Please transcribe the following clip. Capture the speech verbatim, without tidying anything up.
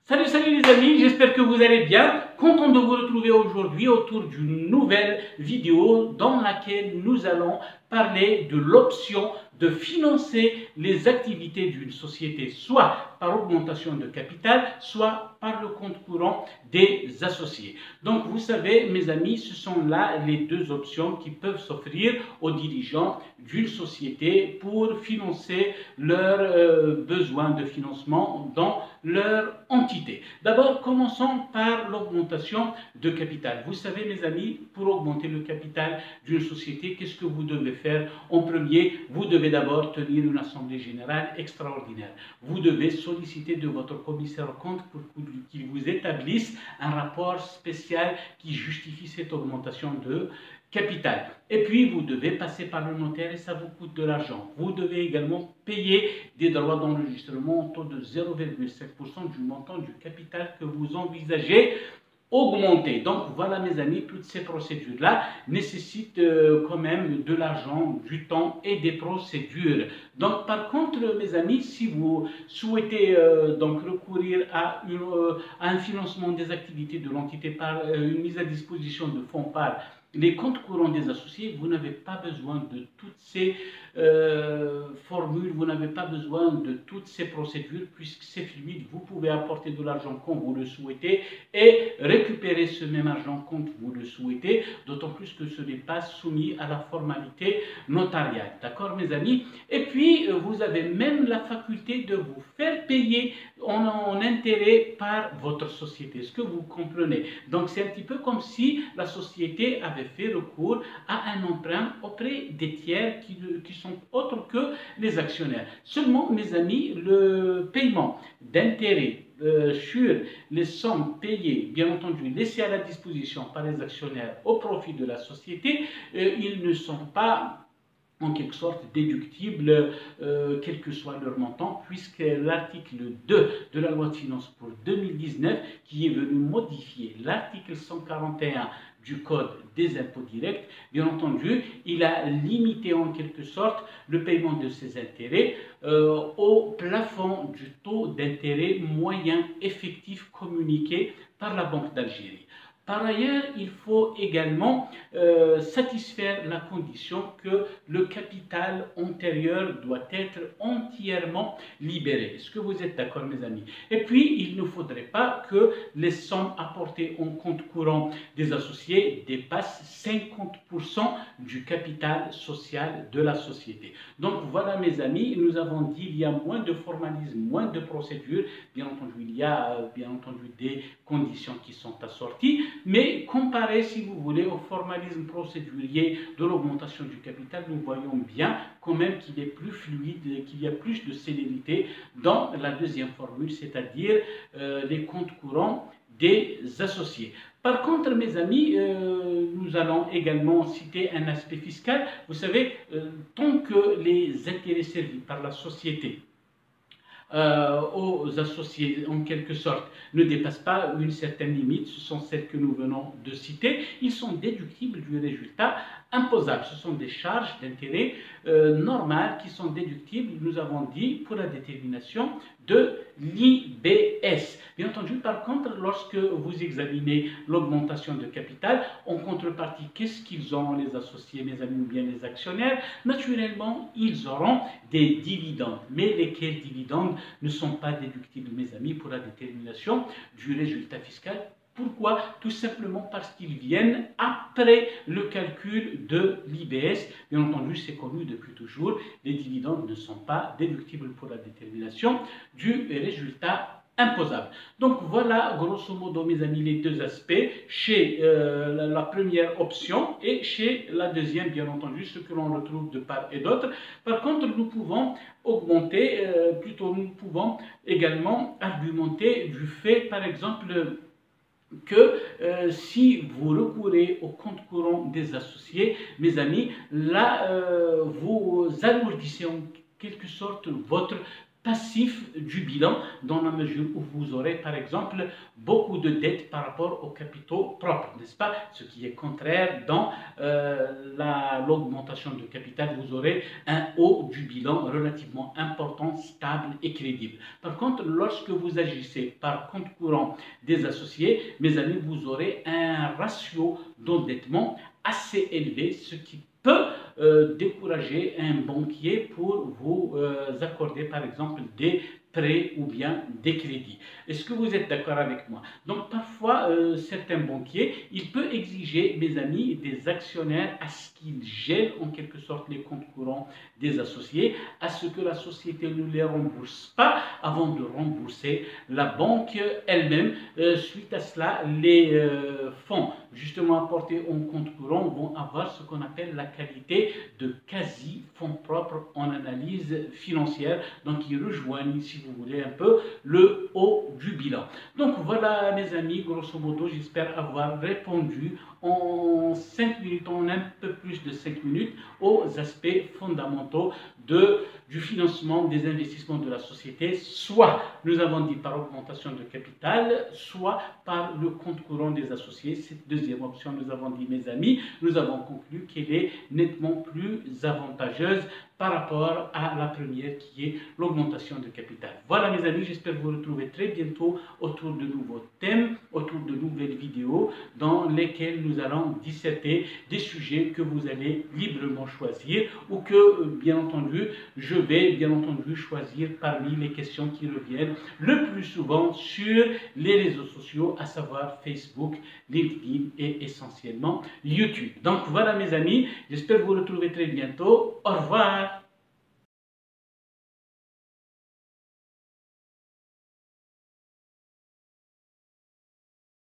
Salut, salut les amis, j'espère que vous allez bien. Content de vous retrouver aujourd'hui autour d'une nouvelle vidéo dans laquelle nous allons parler de l'option de financer les activités d'une société, soit par augmentation de capital, soit par le compte courant des associés. Donc vous savez mes amis, ce sont là les deux options qui peuvent s'offrir aux dirigeants d'une société pour financer leurs euh, besoins de financement dans leur entité. D'abord, commençons par l'augmentation de capital. Vous savez mes amis, pour augmenter le capital d'une société, qu'est-ce que vous devez faire? En premier, vous devez d'abord tenir une assemblée générale extraordinaire. Vous devez solliciter de votre commissaire aux comptes pour qu'il vous établisse un rapport spécial qui justifie cette augmentation de capital. Et puis, vous devez passer par le notaire et ça vous coûte de l'argent. Vous devez également payer des droits d'enregistrement au taux de zéro virgule cinq pour cent du montant du capital que vous envisagez augmenter. Donc voilà mes amis, toutes ces procédures-là nécessitent euh, quand même de l'argent, du temps et des procédures. Donc par contre mes amis, si vous souhaitez euh, donc recourir à, une, euh, à un financement des activités de l'entité par euh, une mise à disposition de fonds par les comptes courants des associés, vous n'avez pas besoin de toutes ces euh, formules, vous n'avez pas besoin de toutes ces procédures puisque c'est fluide. Vous pouvez apporter de l'argent quand vous le souhaitez et récupérer ce même argent quand vous le souhaitez, d'autant plus que ce n'est pas soumis à la formalité notariale. D'accord mes amis? Et puis vous avez même la faculté de vous faire payer en, en intérêt par votre société. Est-ce que vous comprenez? Donc c'est un petit peu comme si la société avait fait recours à un emprunt auprès des tiers qui, qui sont autres que les actionnaires. Seulement, mes amis, le paiement d'intérêts euh, sur les sommes payées, bien entendu laissées à la disposition par les actionnaires au profit de la société, euh, ils ne sont pas en quelque sorte déductibles, euh, quel que soit leur montant, puisque l'article deux de la loi de finances pour deux mille dix-neuf, qui est venu modifier l'article cent quarante et un du Code des impôts directs, bien entendu, il a limité en quelque sorte le paiement de ces intérêts euh, au plafond du taux d'intérêt moyen effectif communiqué par la Banque d'Algérie. Par ailleurs, il faut également euh, satisfaire la condition que le capital antérieur doit être entièrement libéré. Est-ce que vous êtes d'accord, mes amis? Et puis, il ne faudrait pas que les sommes apportées en compte courant des associés dépassent cinquante pour cent du capital social de la société. Donc, voilà, mes amis, nous avons dit qu'il y a moins de formalisme, moins de procédures. Bien entendu, il y a euh, bien entendu des conditions qui sont assorties. Mais comparé, si vous voulez, au formalisme procédurier de l'augmentation du capital, nous voyons bien quand même qu'il est plus fluide, qu'il y a plus de célérité dans la deuxième formule, c'est-à-dire euh, les comptes courants des associés. Par contre, mes amis, euh, nous allons également citer un aspect fiscal. Vous savez, euh, tant que les intérêts servis par la société Euh, aux associés en quelque sorte ne dépassent pas une certaine limite, ce sont celles que nous venons de citer, ils sont déductibles du résultat imposable. Ce sont des charges d'intérêt euh, normales qui sont déductibles, nous avons dit, pour la détermination de l'I B S. Bien entendu, par contre, lorsque vous examinez l'augmentation de capital, en contrepartie, qu'est-ce qu'ils ont les associés, mes amis, ou bien les actionnaires? Naturellement, ils auront des dividendes. Mais lesquels dividendes ne sont pas déductibles, mes amis, pour la détermination du résultat fiscal? Pourquoi? Tout simplement parce qu'ils viennent après le calcul de l'I B S. Bien entendu, c'est connu depuis toujours, les dividendes ne sont pas déductibles pour la détermination du résultat imposable. Donc voilà, grosso modo, mes amis, les deux aspects, chez euh, la, la première option et chez la deuxième, bien entendu, ce que l'on retrouve de part et d'autre. Par contre, nous pouvons augmenter, euh, plutôt nous pouvons également argumenter du fait, par exemple, que euh, si vous recourez au compte courant des associés, mes amis, là, euh, vous alourdissez en quelque sorte votre passif du bilan, dans la mesure où vous aurez par exemple beaucoup de dettes par rapport aux capitaux propres, n'est-ce pas? Ce qui est contraire dans euh, l'augmentation de capital, vous aurez un haut du bilan relativement important, stable et crédible. Par contre, lorsque vous agissez par compte courant des associés, mes amis, vous aurez un ratio d'endettement assez élevé, ce qui peut euh, décourager un banquier pour vous euh, accorder par exemple des prêts ou bien des crédits. Est-ce que vous êtes d'accord avec moi? Donc parfois, euh, certains banquiers, ils peuvent exiger, mes amis, des actionnaires à ce qu'ils gèlent en quelque sorte les comptes courants des associés, à ce que la société ne les rembourse pas avant de rembourser la banque elle-même. Euh, suite à cela, les euh, fonds justement apportés en compte courant vont avoir ce qu'on appelle la qualité de quasi-fonds propres en analyse financière. Donc ils rejoignent, si vous voulez, un peu le haut du bilan. Donc voilà mes amis, grosso modo, j'espère avoir répondu en cinq minutes, en un peu plus de cinq minutes, aux aspects fondamentaux de, du financement des investissements de la société. Soit, nous avons dit, par augmentation de capital, soit par le compte courant des associés. Cette deuxième option, nous avons dit, mes amis, nous avons conclu qu'elle est nettement plus avantageuse par rapport à la première qui est l'augmentation de capital. Voilà mes amis, j'espère vous retrouver très bientôt autour de nouveaux thèmes, autour de nouvelles vidéos dans lesquelles nous allons disserter des sujets que vous allez librement choisir ou que, bien entendu, je vais bien entendu choisir parmi les questions qui reviennent le plus souvent sur les réseaux sociaux, à savoir Facebook, LinkedIn et essentiellement YouTube. Donc voilà mes amis, j'espère vous retrouver très bientôt. Au revoir.